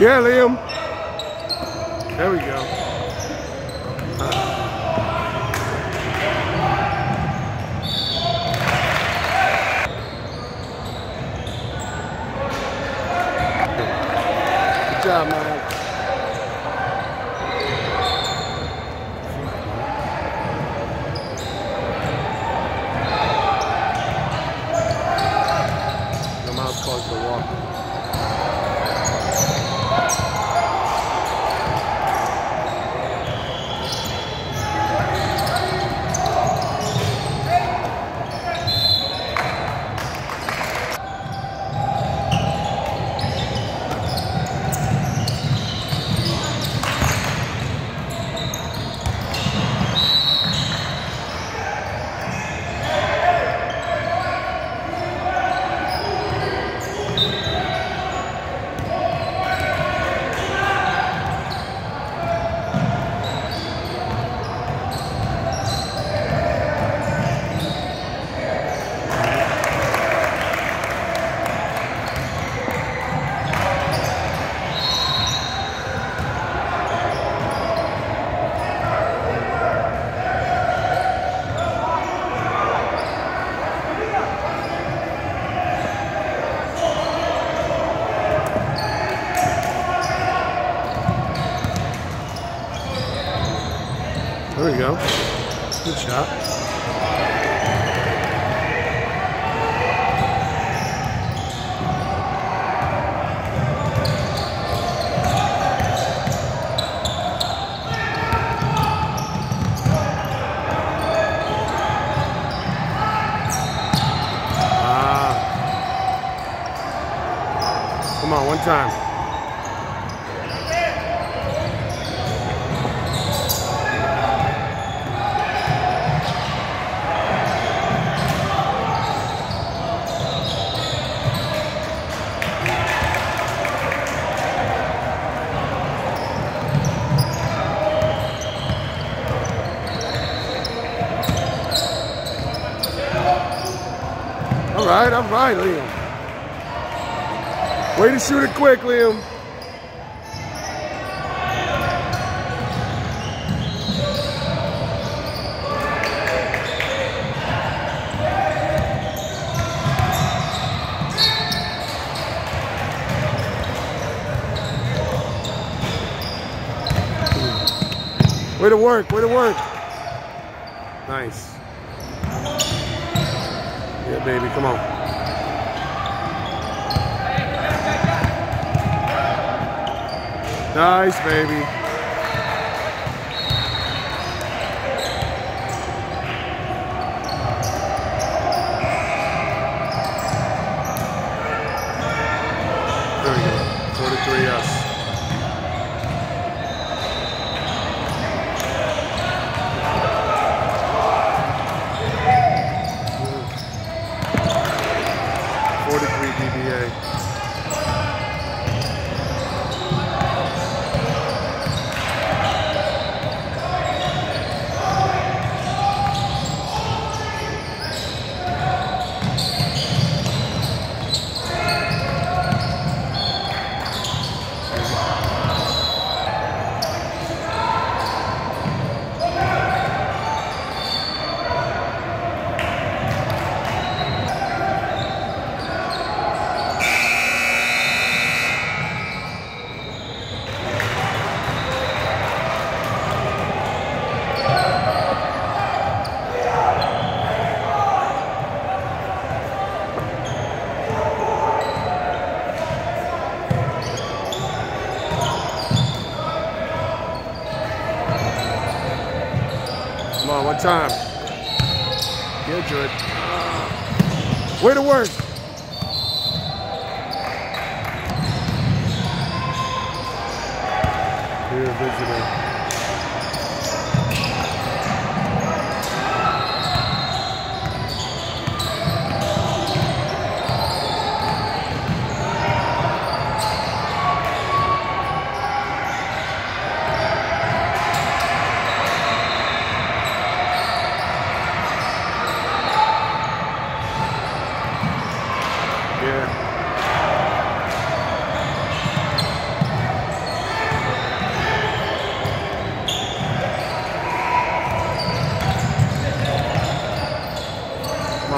Yeah, Liam. There we go. Good job, man. The mouse caused the walk. There we go. Good shot. Come on, one time. All right, Liam. Way to shoot it quick, Liam. Way to work, way to work. Nice. Yeah, baby, come on. Nice, baby. There we go. 43 yes. DBA. Come on, one time. Good, Jordan. Way to work. Here, visitor.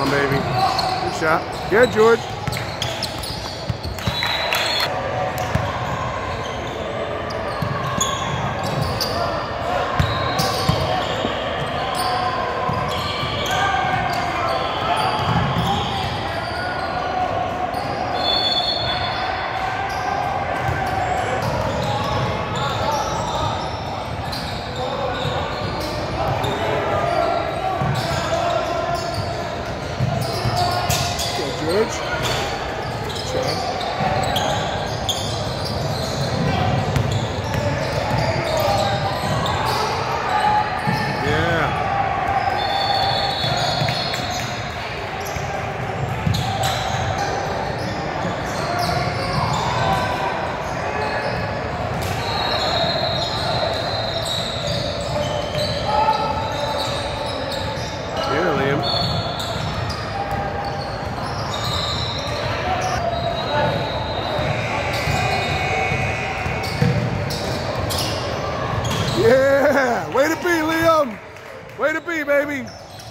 on, baby. Good shot. Good, George. Yeah, way to be, Liam. Way to be, baby.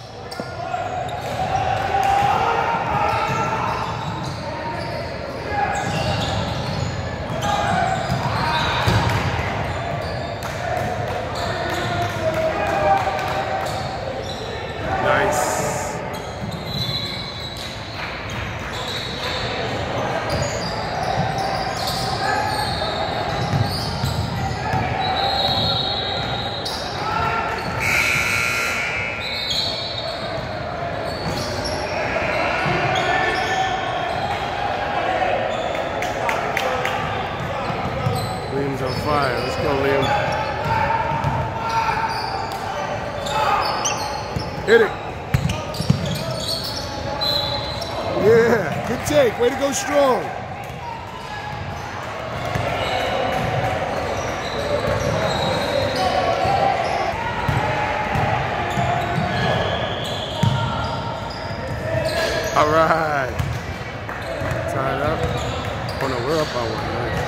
Nice. Liam's on fire. Let's go, Liam. Hit it. Yeah, good take. Way to go strong. All right. Tied up. Oh no, we're up by one, right?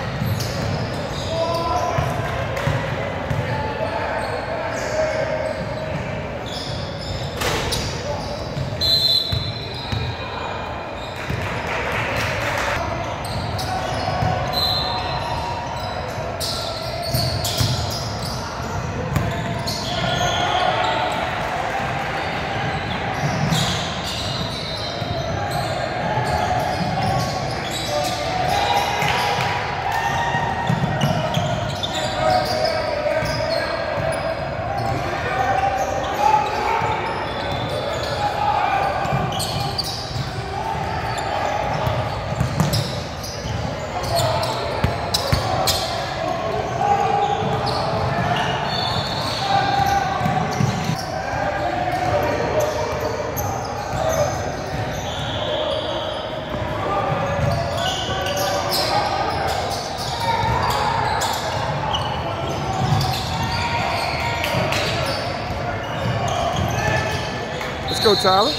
Let's go, Tyler.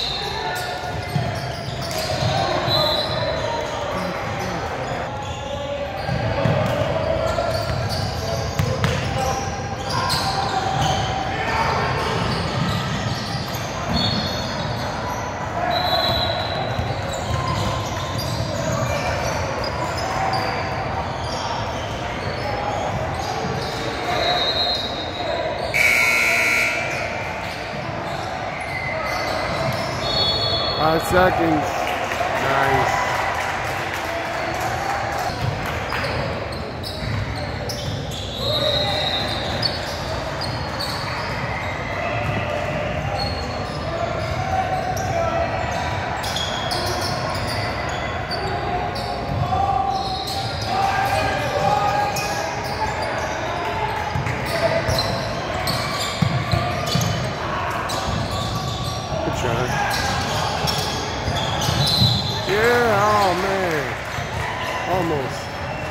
Five seconds. Nice. Good shot. Yeah, oh man. Almost.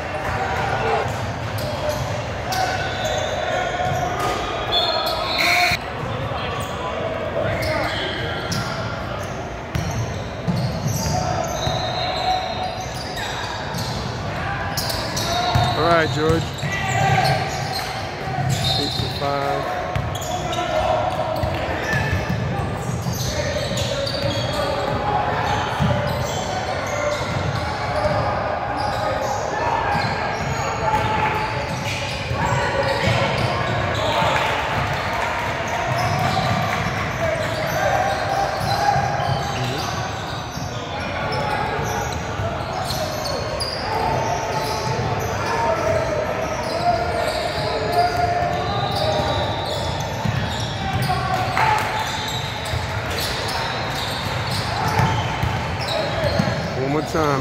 All right, George. 8-5. Good time.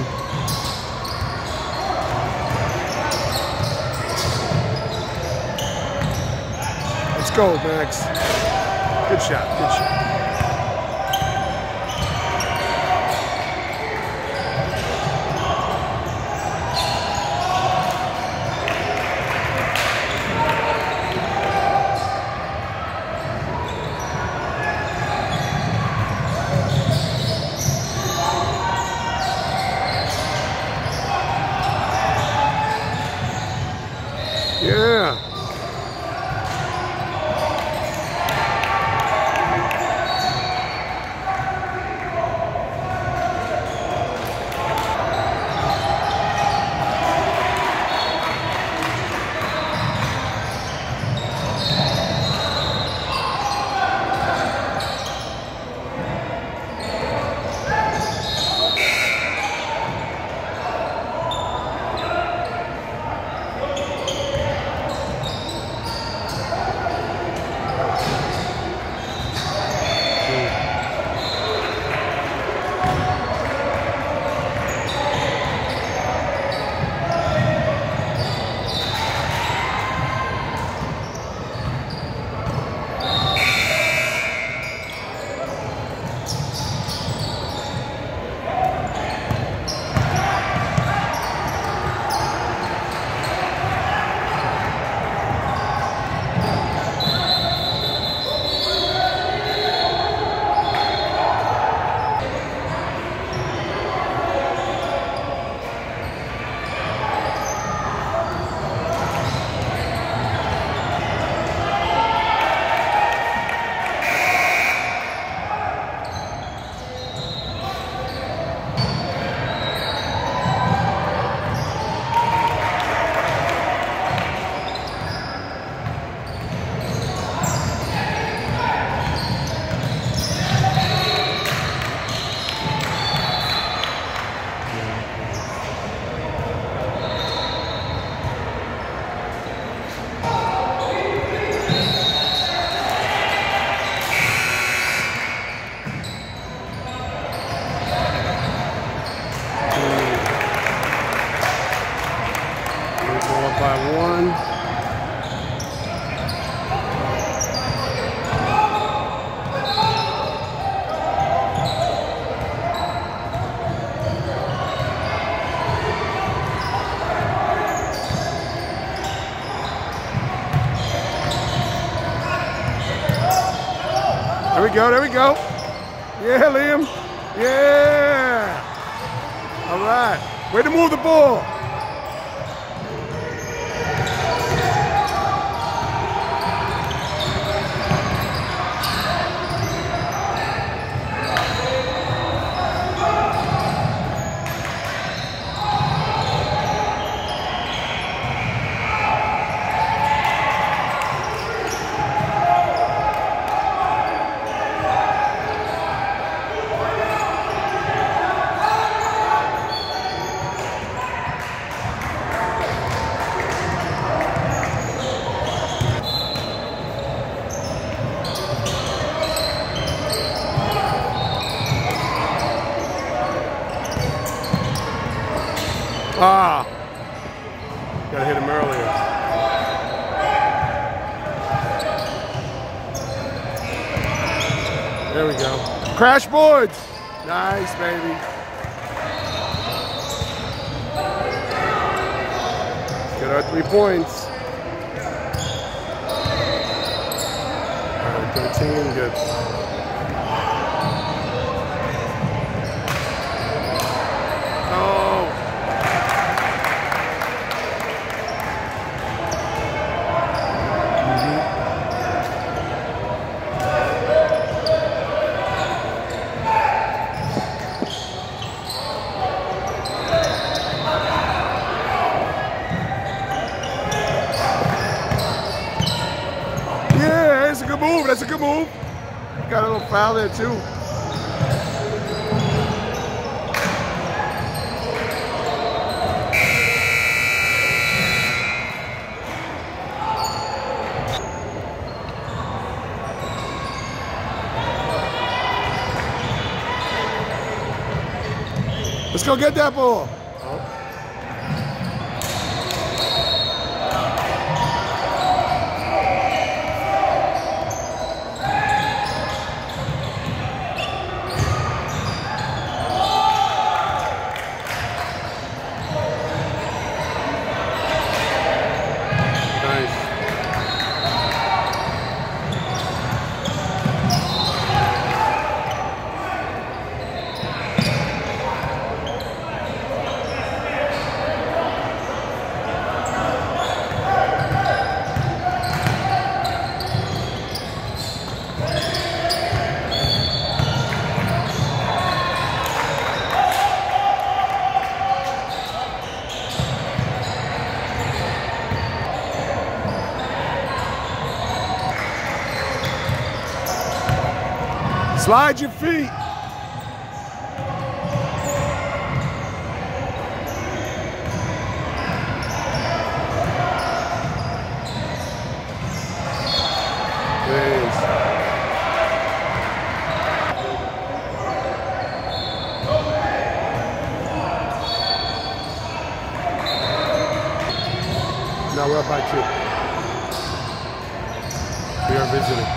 Let's go, Max. Good shot, good shot. Yeah. By one. There we go, there we go. Yeah, Liam. Yeah. All right. Way to move the ball. Ah, gotta hit him earlier. There we go. Crash boards. Nice, baby. Get our 3 points. All right, 13, good. That's a good move. That's a good move. Got a little foul there too. Let's go get that ball. Slide your feet. Please. Now we're up by 2. We are visiting.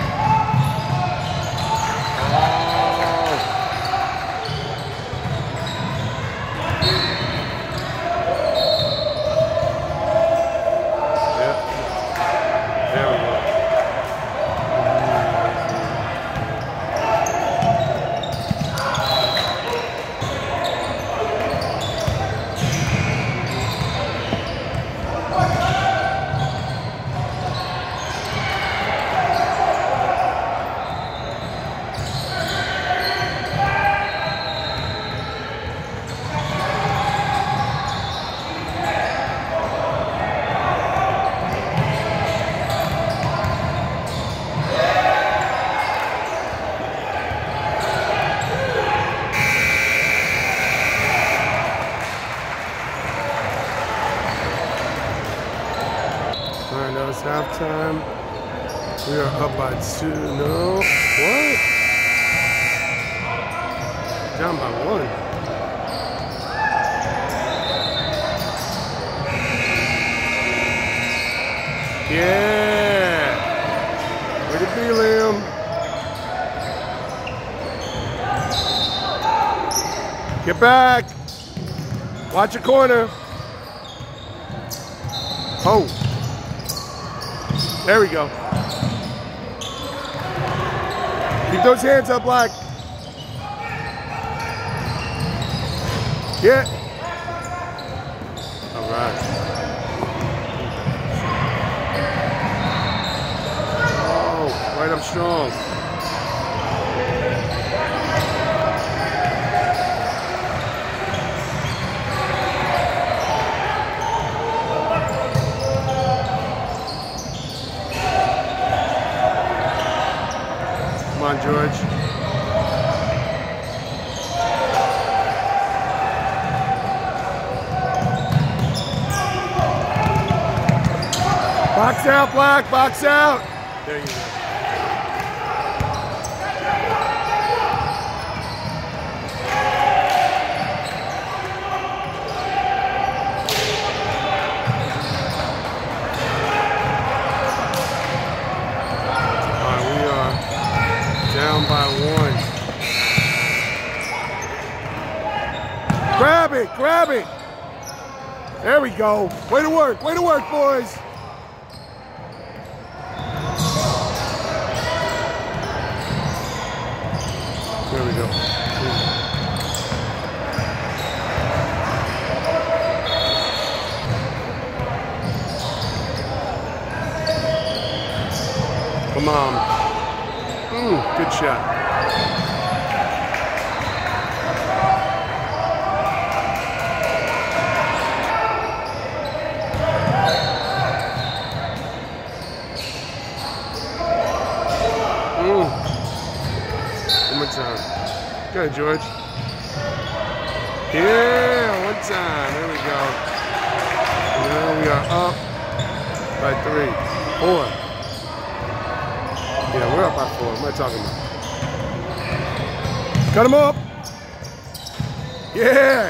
That was halftime. We are up by 2. No. What? Down by 1. Yeah. Way to be, Liam. Get back. Watch your corner. Oh. There we go. Keep those hands up, Black. Yeah. All right. Oh, right up strong. Come on, George. Box out, Black, box out. There you go. Down by 1. Grab it, grab it. There we go. Way to work, boys. There we go. Come on. Good shot. One more time. Go ahead, George. Yeah, one time. There we go. And now we are up by 3, 4. Yeah, we're up by 4. What am I talking about? Cut him up. Yeah.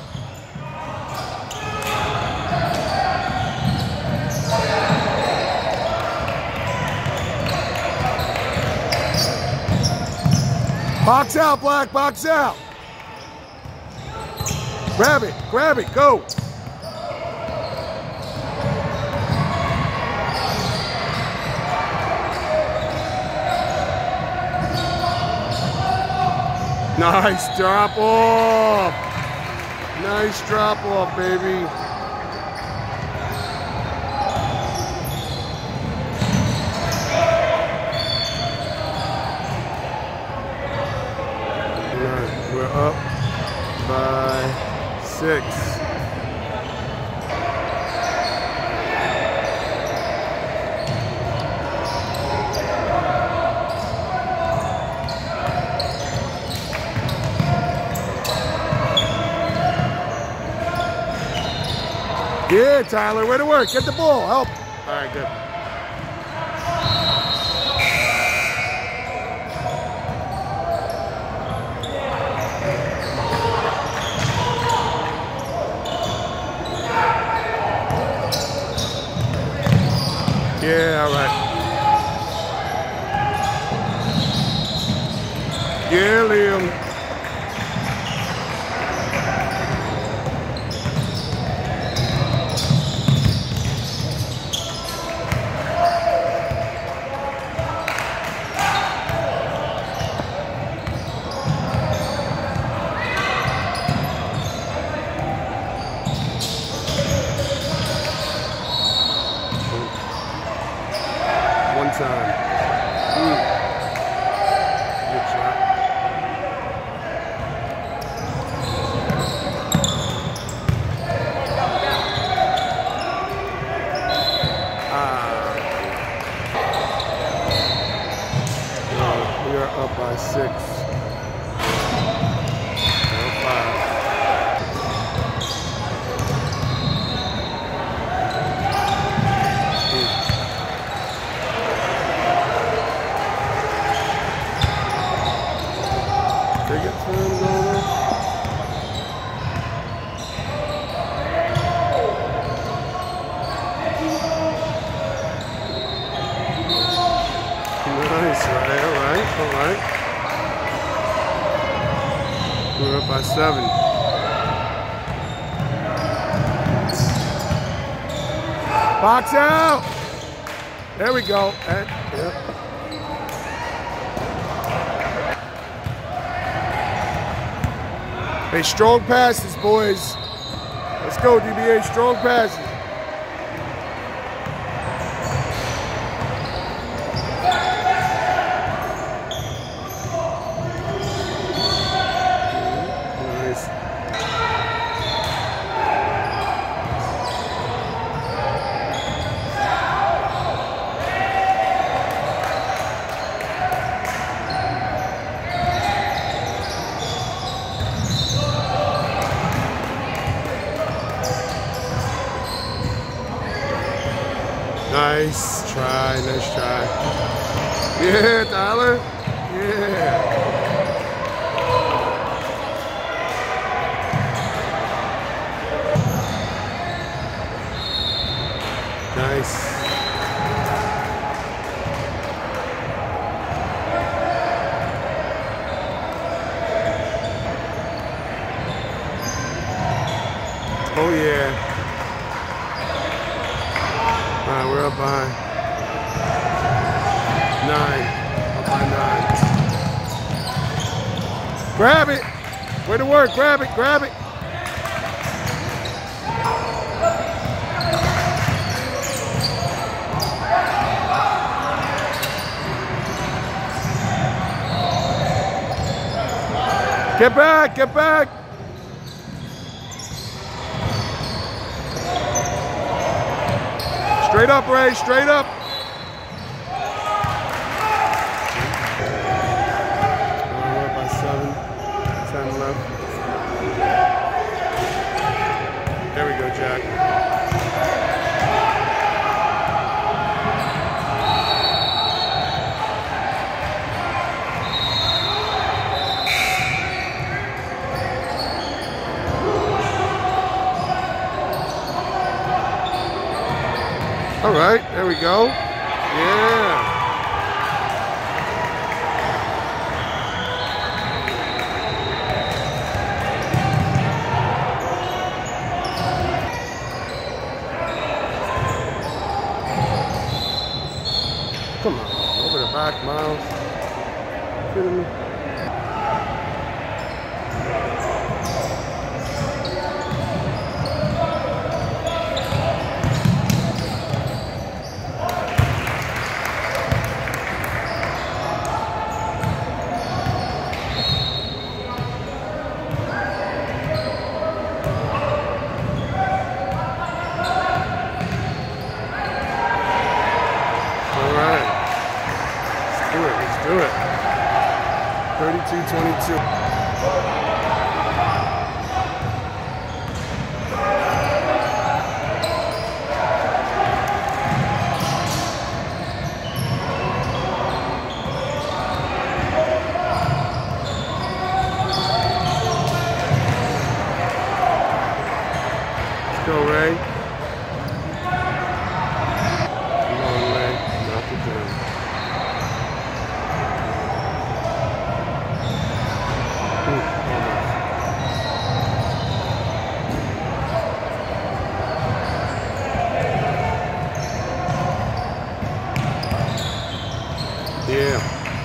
Box out, Black, box out. Grab it, go. Nice drop off. Nice drop off, baby. We're up by 6. Yeah, Tyler, way to work. Get the ball. Help. All right, good. Yeah, all right. Yeah, Liam. One time. Good shot. We are up by 6. 5. They get time going on. Nice, right, all right. We're up by 7. Box out! There we go. Yep. Hey, strong passes, boys. Let's go, DBA, strong passes. Nice. Nice try, nice try. Yeah, Tyler. Yeah. Nice. Oh yeah. Alright, we're up by 9. Up by 9. Grab it. Way to work. Grab it. Grab it. Get back. Get back. Straight up, Ray, straight up. We're up by 7, 10 left. There we go, Jack. right, there we go. Yeah. Come on, over the back, Miles. Kidding me? Let's do it. 32-22. Let's go, Ray. Come on, Ray. Knock it down. Yeah.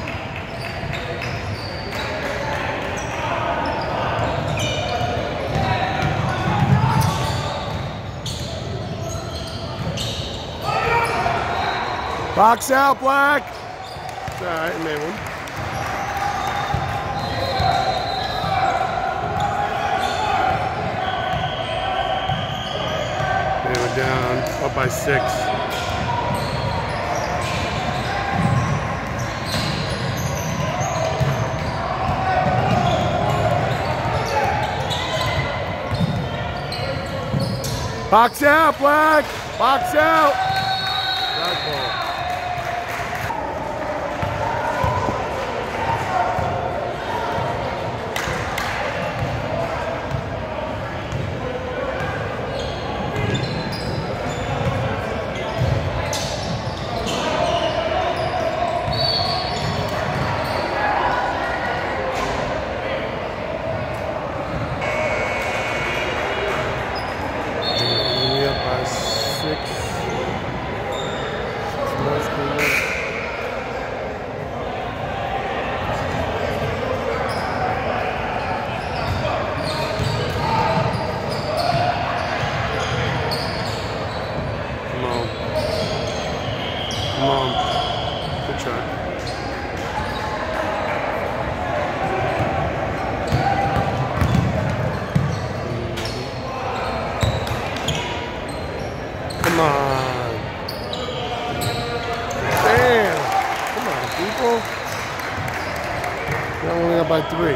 Box out, Black. It's all right, I made one. They were down, up by 6. Box out, Black! Box out! Black ball. Come on. Good try. Come on. Damn. Come on, people. They're only up by 3.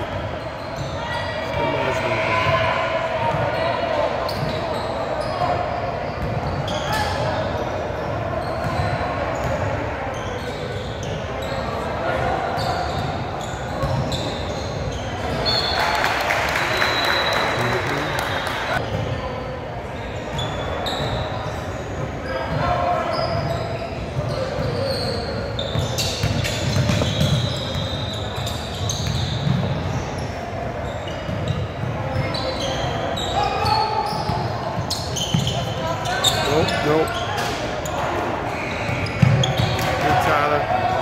Nope. Good, Tyler.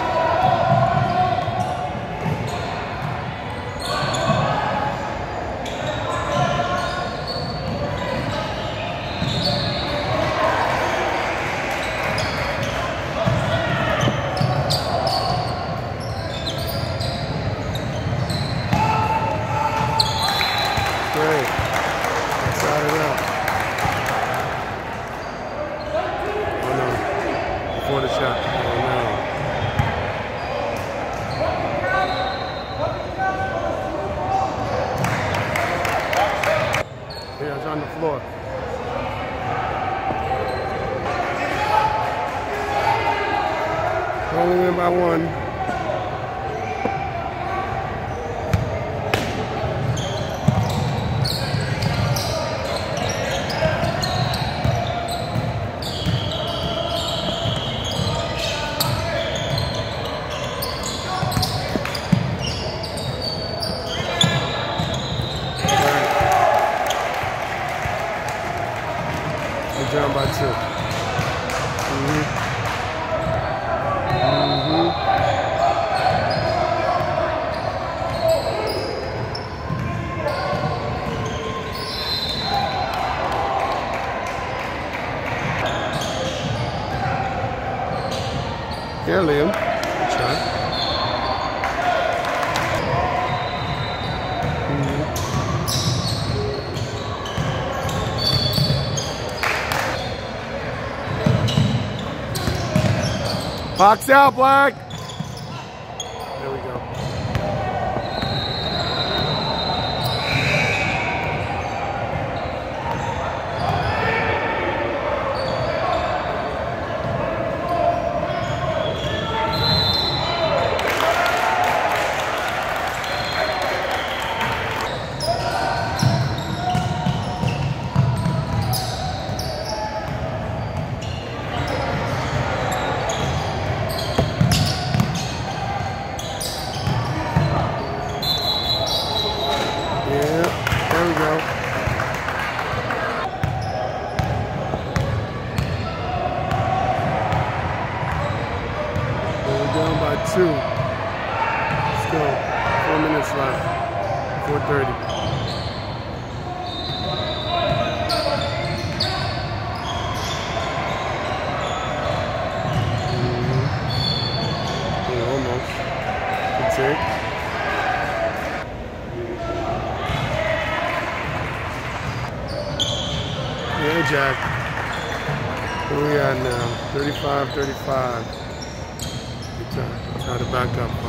Great. Side it up. Before the shot. Oh no. Yeah, it's on the floor. Only win by 1. 2. Yeah, Liam. Good try. Box out, Black. There we go. Down by 2. Still 4 minutes left. 4:30. Yeah, almost. Good take. Yeah, Jack. Where we at now? 35-35. Try to back up on it.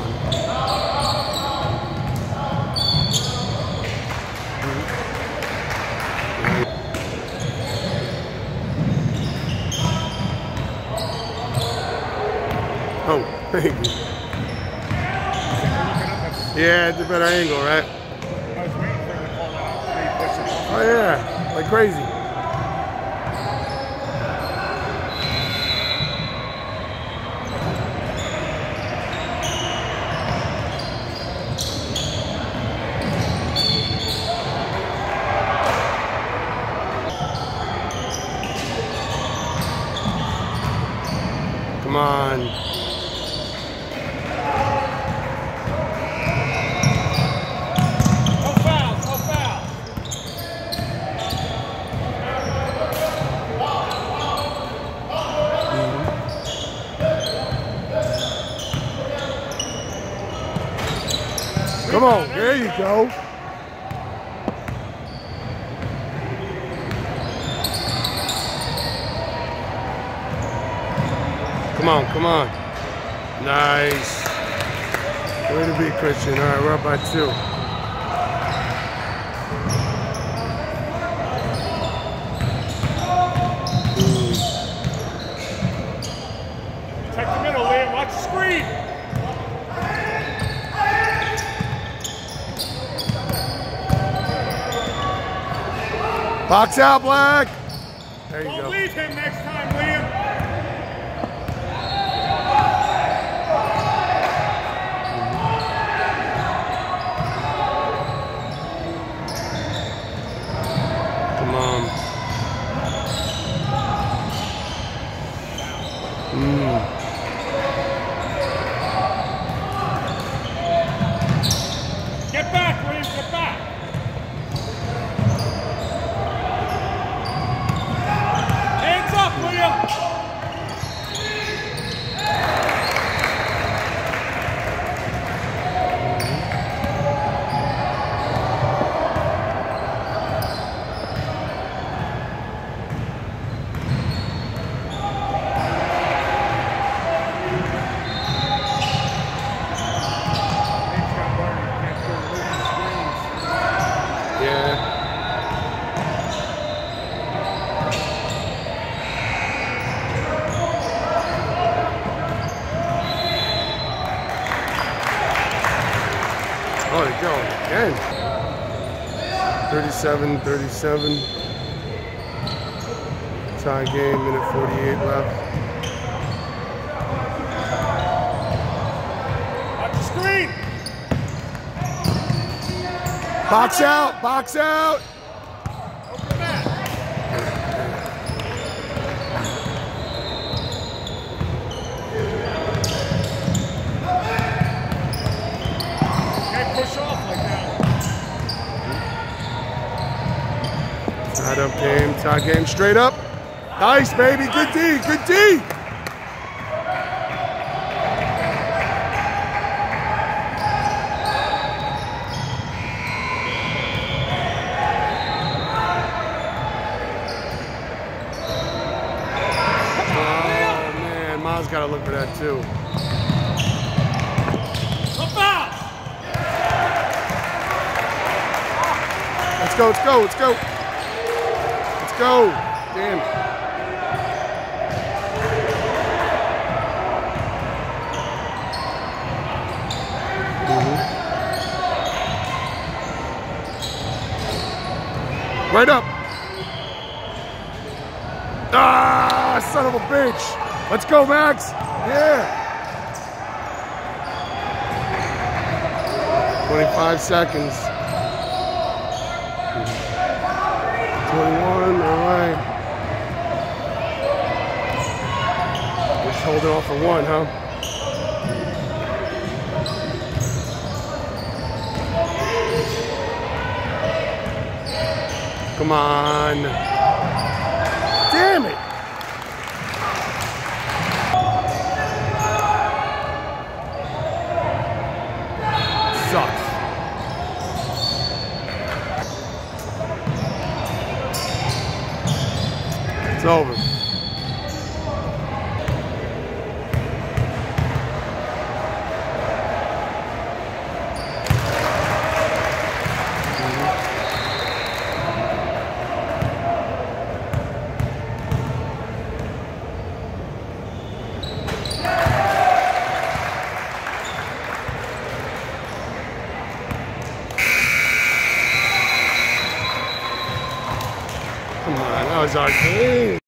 Oh, thank you. Yeah, it's a better angle, right? Oh yeah, like crazy. Come on. No foul, no foul. Come on, there you go. Come on, come on. Nice. Way to be, Christian. All right, we're up by 2. Check the middle, Liam. Watch the screen. Box out, Black. There you Don't go. leave him next time, Liam. Come on. Get back, Liam. Get back. Hands up, Liam. Oh, they're going again. 37-37. Tie game, minute 48 left. Watch the screen. Box out, box out. Open the mat. Tied up game, tie game straight up. Nice, baby, good D, good D. Miles got to look for that too. Let's go, let's go, let's go. Let's go. Damn. Right up. Ah, son of a bitch. Let's go, Max. Yeah. 25 seconds. 21, all right. Just holding off for one, huh? Come on. Damn it. Sucks. It's over. Come on, that was our game.